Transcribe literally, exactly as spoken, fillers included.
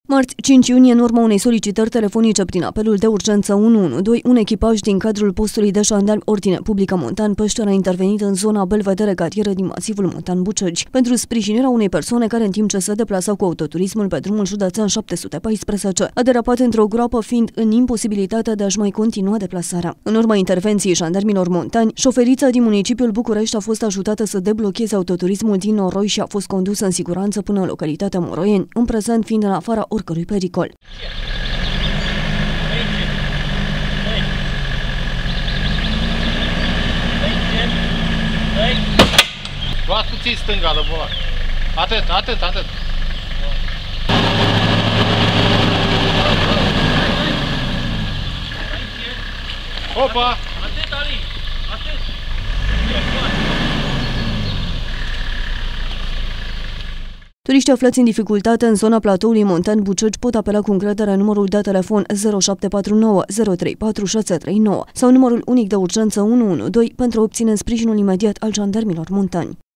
Marți, cinci iunie, în urma unei solicitări telefonice prin apelul de urgență unu unu doi, un echipaj din cadrul postului de jandarmi Ordine Publică Montan Peștera a intervenit în zona Belvedere Carieră din masivul Montan Bucegi pentru sprijinirea unei persoane care, în timp ce se deplasau cu autoturismul pe drumul județean șapte sute paisprezece, a derapat într-o groapă, fiind în imposibilitatea de a-și mai continua deplasarea. În urma intervenției jandarmilor montani, șoferița din municipiul București a fost ajutată să deblocheze autoturismul din noroi și a fost condusă în siguranță până în localitatea Moroieni, în prezent fiind în afara oricărui pericol. Luați puțin stânga de volan. Atât, atât, atât. Opa! Atât, Ali! Atât! Turiștii aflați în dificultate în zona platoului Montan Bucegi pot apela cu încredere numărul de telefon zero șapte patru nouă zero trei patru șase trei nouă sau numărul unic de urgență unu unu doi pentru a obține sprijinul imediat al jandarmilor montani.